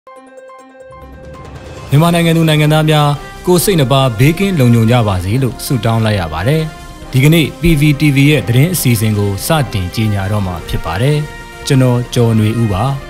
မြန်မာနိုင်ငံသူနိုင်ငံသားများကိုစိတ်နှပါဘေးကင်းလုံခြုံကြပါစေလို့ဆုတောင်းလိုက်ရပါတယ်။ဒီကနေ့ PVTV ရဲ့သတင်းအစီအစဉ်ကိုစတင်ကြေညာတော့မှာဖြစ်ပါတယ်။ကျွန်တော်ကျော်နေဦးပါ။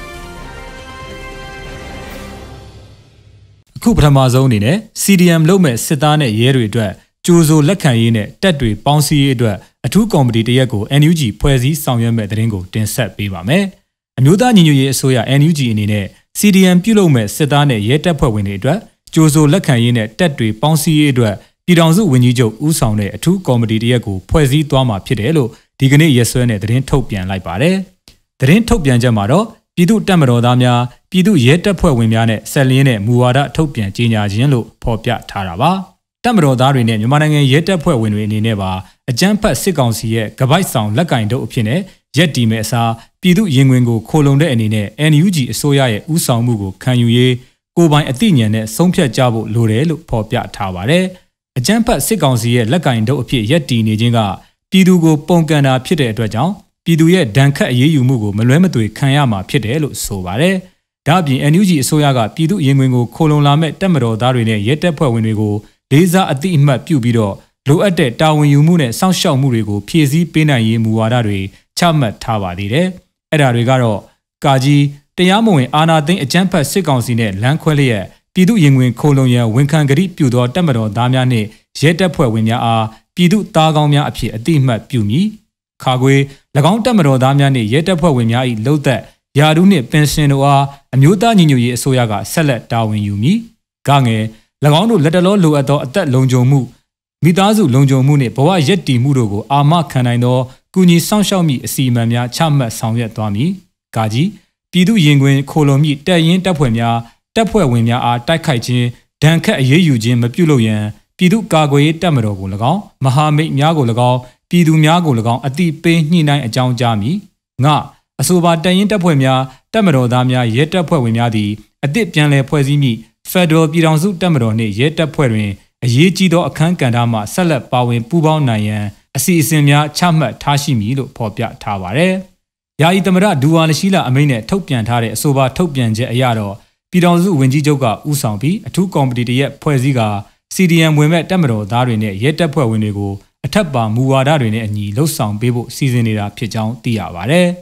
အခုပထမဆုံးအနေနဲ့ CDM လုပ်မဲ့စစ်သားနဲ့ရဲတွေအတွက်ကြိုးစိုးလက်ခံရေးနဲ့တပ်တွေပေါင်းစည်းရေးအတွက်အထူးကော်မတီတရက်ကို NUG ဖွဲ့စည်းဆောင်ရွက်မဲ့သတင်းကိုတင်ဆက်ပေးပါမယ်။အမျိုးသားညီညွတ်ရေးအစိုးရ NUG အနေနဲ့CDM ပြုလုပ်မဲ့စစ်သားနဲ့ရဲတပ်ဖွဲ့ဝင်တွေအတွက်ကြိုးစိုးလက်ခံရေးနဲ့တပ်တွေပေါင်းစည်းရေးအတွက်ပြည်ထောင်စုဝန်ကြီးချုပ်ဦးဆောင်တဲ့အထူးကော်မတီတရက်ကိုဖွဲ့စည်းသွားမှာဖြစ်တယ်လို့ဒီကနေ့ရက်စွဲနဲ့သတင်းထုတ်ပြန်လိုက်ပါတယ်။သတင်းထုတ်ပြန်ချက်မှာတော့ပြည်သူ့တပ်မတော်သားများပြည်သူ့ရဲတပ်ဖွဲ့ဝင်များနဲ့ဆက်လျင်းတဲ့မူဝါဒထုတ်ပြန်ကြေညာခြင်းလို့ဖော်ပြထားတာပါ။တပ်မတော်သားတွေနဲ့မြန်မာနိုင်ငံရဲတပ်ဖွဲ့ဝင်တွေအနေနဲ့ပါအကြမ်းဖက်စစ်ကောင်စီရဲ့ကပိုက်ဆောင်လက်ကင်တို့အဖြစ်နဲ့ရက်တီမဲ့အစားပြည်သူရင်ဝင်ကိုခိုလုံတဲ့အနေနဲ့ NUG အစိုးရရဲ့ဦးဆောင်မှုကိုခံယူရေးကိုယ်ပိုင်အသိဉာဏ်နဲ့ဆုံးဖြတ်ကြဖို့လိုတယ်လို့ဖော်ပြထားပါတယ်။အကြမ်းဖက်စစ်ကောင်စီရဲ့လက်ကင်တို့အဖြစ်ရက်တီနေခြင်းကပြည်သူကိုပုံကန်တာဖြစ်တဲ့အတွက်ကြောင့်ပြည်သူရဲ့ဒဏ်ခတ်အရေးယူမှုကိုမလွဲမသွေခံရမှာဖြစ်တယ်လို့ဆိုပါတယ်။ဒါ့အပြင် NUG အစိုးရကပြည်သူရင်ဝင်ကိုခိုလုံလာမဲ့တပ်မတော်သားတွေနဲ့ရဲတပ်ဖွဲ့ဝင်တွေကိုလေးစားအသိအမှတ်ပြုပြီးတော့လိုအပ်တဲ့တာဝန်ယူမှုနဲ့စောင့်ရှောက်မှုတွေကိုဖြည့်ဆည်းပေးနိုင်ရေးမူဝါဒတွေချမှတ်ထားပါသေးတယ်။အဲ့ဒါတွေကတော့ကာကြီးတရားမဝင်အာဏာသိမ်းအကြမ်းဖက်စစ်ကောင်စီနဲ့လမ်းခွဲလျက်ပြည်သူရင်ဝင်ခိုလုံရန်ဝန်ခံကတိပြုသောတပ်မတော်သားများနှင့်ရဲတပ်ဖွဲ့ဝင်များအားပြည်သူသားကောင်းများအဖြစ်အတိအမှတ်ပြုမည်။ခါခွေ၎င်းတပ်မတော်သားများနှင့်ရဲတပ်ဖွဲ့ဝင်များ၏လှုပ်သက်ယာဒူးနှင့်ပင်ရှင်တို့အားအမျိုးသားညီညွတ်ရေးအစိုးရကဆက်လက်တာဝန်ယူမည်။ဂငယ်၎င်းတို့လက်တလောလိုအပ်သောအသက်လုံခြုံမှုမိသားစုလုံခြုံမှုနှင့်ဘဝရည်တည်မှုတို့ကိုအာမခံနိုင်သောကုညီစောင့်ရှောက်မိအစီအမံများချမှတ်ဆောင်ရွက်သွားမည်။ကာကြီးပြည်သူရင်ခွင်ခိုလုံမိတပ်ရင်းတပ်ဖွဲ့များတပ်ဖွဲ့ဝင်များအားတိုက်ခိုက်ခြင်းဒဏ်ခတ်အရေးယူခြင်းမပြုလုပ်ရန်ပြည်သူကာကွယ်ရေးတပ်မတော်ကို၎င်းမဟာမိတ်များကို၎င်းပြည်သူများကို၎င်းအတိပေးညှိနှိုင်းအကြောင်းကြားမည်။ငါအဆိုပါတပ်ရင်းတပ်ဖွဲ့များတပ်မတော်သားများရဲတပ်ဖွဲ့ဝင်များသည်အသည့်ပြန်လည်ဖွဲ့စည်းမိဖက်ဒရယ်ပြည်ထောင်စုတပ်မတော်နှင့်ရဲတပ်ဖွဲ့တွင်အရေးကြီးသောအခမ်းကဏ္ဍမှဆက်လက်ပါဝင်ပူးပေါင်းနိုင်ရန်အစီအစဉ်များချမှတ်ထားရှိမည်လို့ဖော်ပြထားပါတယ်။ယာယီသမ္မတဒူဝါလရှိလာအမိန့်နဲ့ထုတ်ပြန်ထားတဲ့အဆိုပါထုတ်ပြန်ချက်အရတော့ပြည်ထောင်စုဝန်ကြီးချုပ်ကဦးဆောင်ပြီးအထူးကော်မတီတရက်ဖွဲ့စည်းက CDM ဝင်မဲ့တပ်မတော်သားတွေနဲ့ရဲတပ်ဖွဲ့ဝင်တွေကိုအထက်ပါမူဝါဒတွေနဲ့အညီလှုပ်ဆောင်ပေးဖို့စီစဉ်နေတာဖြစ်ကြောင်းသိရပါတယ်။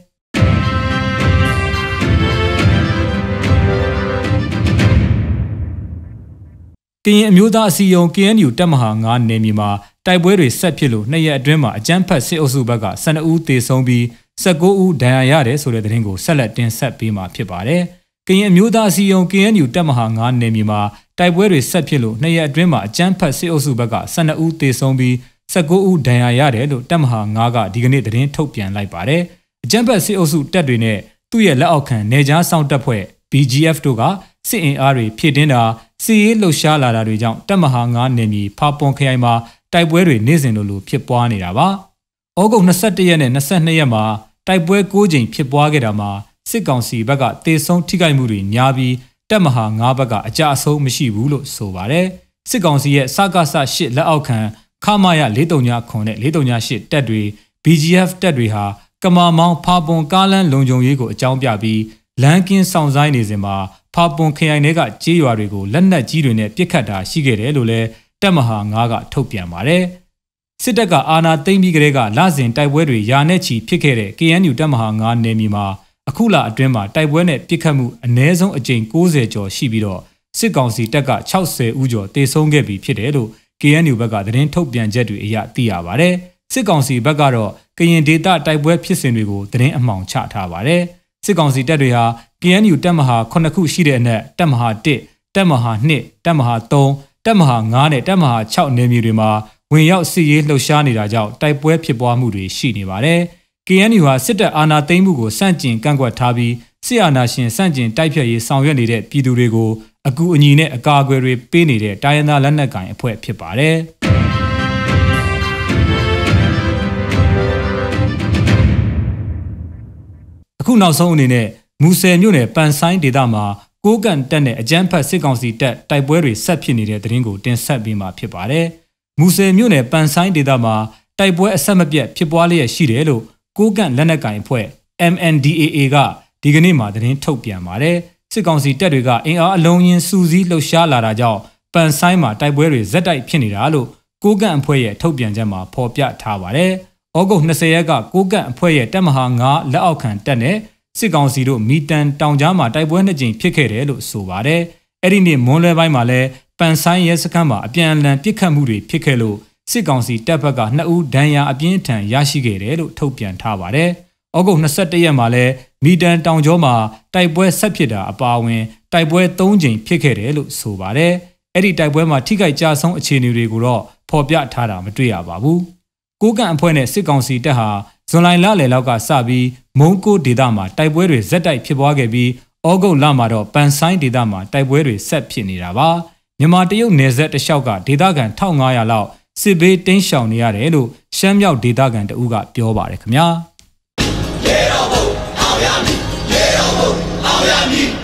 ကရင်အမျိုးသားအစည်းအရုံး KNU တပ်မဟာ9နယ်မြေမှာတိုက်ပွဲတွေဆက်ဖြစ်လို့2ရက်အတွင်းမှာအကြမ်းဖက်စစ်အုပ်စုဘက်က12ဦးသေဆုံးပြီး19ဦးဒဏ်ရာရတယ်ဆိုတဲ့သတင်းကိုဆက်လက်တင်ဆက်ပေးမှာဖြစ်ပါတယ်။ကရင်အမျိုးသားအစည်းအရုံး KNU တပ်မဟာ9နယ်မြေမှာတိုက်ပွဲတွေဆက်ဖြစ်လို့2ရက်အတွင်းမှာအကြမ်းဖက်စစ်အုပ်စုဘက်က12ဦးသေဆုံးပြီး19ဦးဒဏ်ရာရတယ်လို့တပ်မဟာ9ကဒီကနေ့သတင်းထုတ်ပြန်လိုက်ပါတယ်။အကြမ်းဖက်စစ်အုပ်စုတပ်တွေနဲ့သူ့ရဲ့လက်အောက်ခံနေကြားဆောင်တပ်ဖွဲ့ BGF တို့ကစစ်အင်အားတွေဖြည့်တင်းတာစီးရေးလှုပ်ရှားလာတာတွေကြောင့်တပ်မဟာ9နယ်မြေဖာပွန်ခရိုင်မှာတိုက်ပွဲတွေနေ့စဉ်လိုဖြစ်ပွားနေတာပါ။ဩဂုတ်21ရက်နဲ့22ရက်မှာတိုက်ပွဲ9ကြိမ်ဖြစ်ပွားခဲ့တာမှာစစ်ကောင်စီဘက်ကတေဆုံးထိခိုက်မှုတွေများပြီးတပ်မဟာ9ဘက်ကအကြအဆုံးမရှိဘူးလို့ဆိုပါတယ်။စစ်ကောင်စီရဲ့စကားဆ8လက်အောက်ခံခမာယ439နဲ့438တပ်တွေ BGF တပ်တွေဟာကမာမောင်းဖာပွန်ကားလန်းလုံခြုံရေးကိုအကြောင်းပြပြီးလမ်းကင်းဆောင်ဆိုင်နေစဉ်မှာဖာပွန်ခရိုင်တွေကကြေးရွာတွေကိုလက်နက်ကြီးတွေနဲ့ပစ်ခတ်တာရှိခဲ့တယ်လို့လည်းတပ်မဟာ9ကထုတ်ပြန်ပါတယ်။စစ်တပ်ကအာဏာသိမ်းပြီးကတည်းကလစဉ်တိုက်ပွဲတွေရာနဲ့ချီဖြစ်ခဲ့တဲ့ KNU တပ်မဟာ9နယ်မြေမှာအခုလအတွင်းမှာတိုက်ပွဲနဲ့ပစ်ခတ်မှုအနည်းဆုံးအကြိမ်90ကျော်ရှိပြီးတော့စစ်ကောင်စီတပ်က60ဦးကျော်တေဆုံးခဲ့ပြီဖြစ်တယ်လို့ KNU ဘက်ကသတင်းထုတ်ပြန်ချက်တွေအရသိရပါတယ်။စစ်ကောင်စီဘက်ကတော့ကရင်ဒေသတိုက်ပွဲဖြစ်စဉ်တွေကိုသတင်းအမှောင်ချထားပါတယ်။စစ်ကောင်စီတပ်တွေဟာ KNU တပ်မဟာ9ခုရှိတဲ့အနက်တပ်မဟာ1တပ်မဟာ2တပ်မဟာ3တပ်မဟာ9နဲ့တပ်မဟာ6နယ်မြေတွေမှာဝင်ရောက်စစ်ရေးလှုပ်ရှားနေတာကြောင့်တိုက်ပွဲဖြစ်ပွားမှုတွေရှိနေပါတယ်။ KNU ဟာစစ်တပ်အာဏာသိမ်းမှုကိုစန့်ကျင်ကန့်ကွက်ထားပြီးစစ်အာဏာရှင်စန့်ကျင်တိုက်ဖျက်ရေးဆောင်ရွက်နေတဲ့ပြည်သူတွေကိုအကူအညီနဲ့အကာအကွယ်တွေပေးနေတဲ့တိုင်းရင်းသားလက်နက်ကိုင်အဖွဲ့ဖြစ်ပါတယ်။အခုနောက်ဆုံးအနေနဲ့မူဆယ်မြို့နယ်ပန်ဆိုင်းဒေသမှာကိုးကန်တပ်နဲ့အကြမ်းဖက်စစ်ကောင်စီတပ်တိုက်ပွဲတွေဆက်ဖြစ်နေတဲ့သတင်းကိုတင်ဆက်ပေးမှာဖြစ်ပါတယ်။မူဆယ်မြို့နယ်ပန်ဆိုင်းဒေသမှာတိုက်ပွဲအဆက်မပြတ်ဖြစ်ပွားလျက်ရှိတယ်လို့ကိုးကန်လက်နက်ကိုင်အဖွဲ့ MNDAA ကဒီကနေ့မှာသတင်းထုတ်ပြန်ပါတယ်စစ်ကောင်စီတပ်တွေကအင်အားအလုံးရင်းစုစည်းလှုပ်ရှားလာတာကြောင့်ပန်ဆိုင်မှာတိုက်ပွဲတွေဇက်တိုက်ဖြစ်နေတာလို့ကိုကန့်အဖွဲ့ရဲ့ထုတ်ပြန်ချက်မှာဖော်ပြထားပါတယ်။ဩဂုတ်20ရက်ကကိုကန့်အဖွဲ့ရဲ့တပ်မဟာ9လက်အောက်ခံတပ်နဲ့စစ်ကောင်စီတို့မီတန်တောင်ကြားမှာတိုက်ပွဲ2ကြိမ်ဖြစ်ခဲ့တယ်လို့ဆိုပါတယ်။အဲ့ဒီနေ့မွန်းလွဲပိုင်းမှာလည်းပန်ဆိုင်ရဲစခန်းမှာအပြန်အလှန်ပစ်ခတ်မှုတွေဖြစ်ခဲ့လို့စစ်ကောင်စီတပ်ဘက်က2ဦးဒဏ်ရာအပြင်းထန်ရရှိခဲ့တယ်လို့ထုတ်ပြန်ထားပါတယ်။ဩဂုတ်21ရက်မှာလည်းမီတန်တောင်ကျောမှာတိုက်ပွဲဆက်ဖြစ်တာအပါအဝင်တိုက်ပွဲ3ကြိမ်ဖြစ်ခဲ့တယ်လို့ဆိုပါတယ်။အဲ့ဒီတိုက်ပွဲမှာထိခိုက်ကြဆုံးအခြေအနေတွေကိုတော့ဖော်ပြထားတာမတွေ့ရပါဘူး။ကိုကန့်အဖွဲ့နဲ့စစ်ကောင်စီတပ်ဟာဇွန်လလလယ်လောက်ကစပြီးမုံကိုဒေသမှာတိုက်ပွဲတွေဇက်တိုက်ဖြစ်ပွားခဲ့ပြီးဩဂုတ်လမှာတော့ပန်ဆိုင်ဒေသမှာတိုက်ပွဲတွေဆက်ဖြစ်နေတာပါ။မြန်မာတရုတ်နယ်စပ်တလျှောက်ကဒေသခံ1500လောက်စစ်ဘေးတင်းရှောင်နေရတယ်လို့ရှမ်းမြောက်ဒေသခံတဦးကပြောပါတယ်ခင်ဗျာ။ရေတော်ဘုံအောင်ရမည်ရေတော်ဘုံအောင်ရမည်